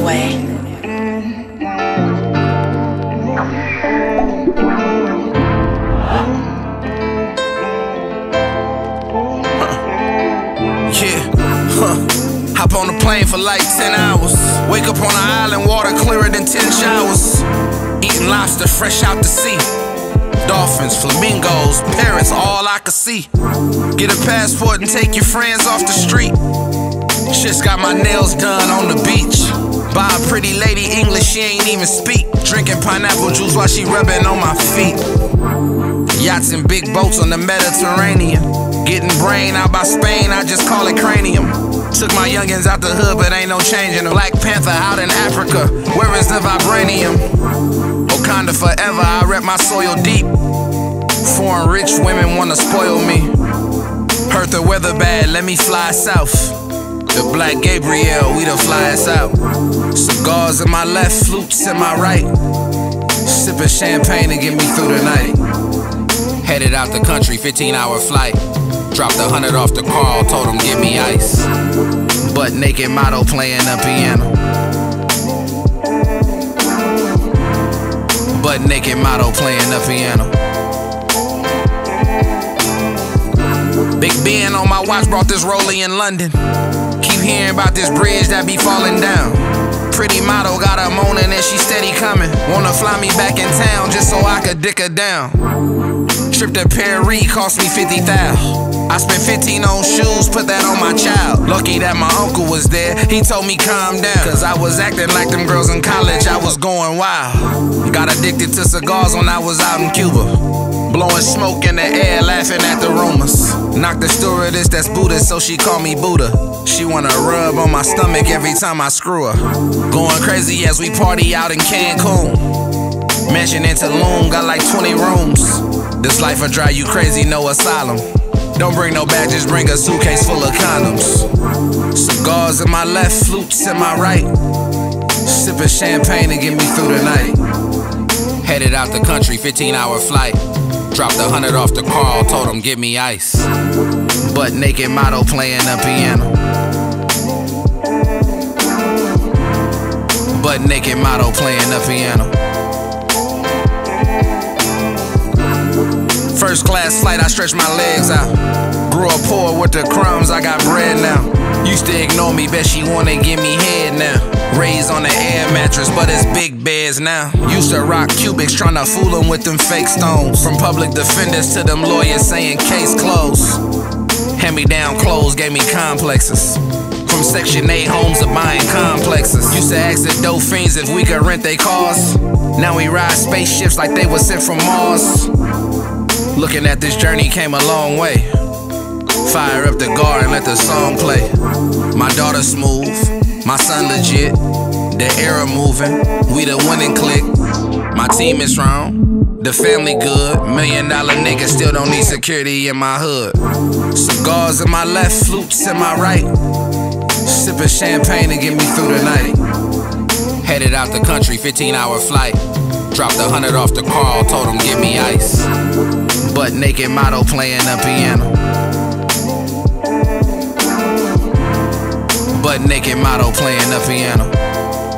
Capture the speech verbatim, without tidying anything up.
way. Yeah, huh. Hop on the plane for like ten hours. Wake up on an island, water clearer than ten showers. Eating lobster fresh out the sea. Dolphins, flamingos, parrots, all I could see. Get a passport and take your friends off the street. Shit's got my nails done on the beach. Buy a pretty lady English, she ain't even speak. Drinking pineapple juice while she rubbing on my feet. Yachts and big boats on the Mediterranean. Getting brain out by Spain, I just call it cranium. Took my youngins out the hood, but ain't no changing them. Black Panther out in Africa, where is the vibranium? Wakanda forever, I rep my soil deep. Foreign rich women wanna spoil me. Heard the weather bad, let me fly south. The Black Gabriel, we the flyest out. Cigars in my left, flutes in my right. Sipping champagne to get me through the night. Headed out the country, fifteen hour flight. Dropped a hundred off the car, told him give me ice. Butt naked model playing the piano. Butt naked model playing the piano. Big Ben on my watch, brought this rollie in London. Keep hearing about this bridge that be falling down. Pretty model got her moaning and she steady coming. Wanna fly me back in town just so I could dick her down. Trip to Paris cost me fifty thousand. I spent fifteen on shoes, put that on my child. Lucky that my uncle was there, he told me calm down. Cause I was acting like them girls in college, I was going wild. Got addicted to cigars when I was out in Cuba. Blowing smoke in the air, laughing at the rumors. Knocked the stewardess that's Buddhist, so she called me Buddha. She wanna rub on my stomach every time I screw her. Going crazy as we party out in Cancun. Mansion in Tulum, got like twenty rooms. This life will drive you crazy, no asylum. Don't bring no bag, just bring a suitcase full of condoms. Cigars in my left, flutes in my right. Sipping champagne to get me through the night. Headed out the country, fifteen hour flight. Dropped a hundred off the car, told him give me ice. Butt naked model playing the piano. Butt naked model playing the piano. First class flight, I stretched my legs out. Grew up poor with the crumbs, I got bread now. Used to ignore me, bet she wanna give me head now. Raised on the air mattress, but it's big beds now. Used to rock cubics, tryna fool them with them fake stones. From public defenders to them lawyers saying case closed. Hand-me-down clothes gave me complexes. From Section eight homes to buying complexes. Used to ask the dope fiends if we could rent they cars. Now we ride spaceships like they were sent from Mars. Looking at this journey came a long way. Fire up the guard and let the song play. My daughter smooth, my son legit. The era moving, we the winning clique. My team is strong, the family good. Million dollar nigga still don't need security in my hood. Cigars in my left, flutes in my right. Sipping champagne to get me through the night. Headed out the country, fifteen hour flight. Dropped a hundred off the car, told him give me ice. Butt naked model playing the piano. Butt naked model playing the piano.